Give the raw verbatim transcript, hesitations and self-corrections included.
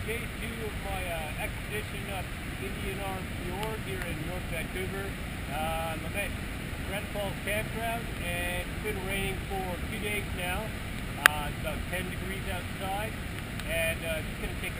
day two of my uh, expedition up Indian Arm Fiord here in North Vancouver. Um, I'm at Granite Falls campground, and it's been raining for two days now. Uh, it's about ten degrees outside, and uh, just going to take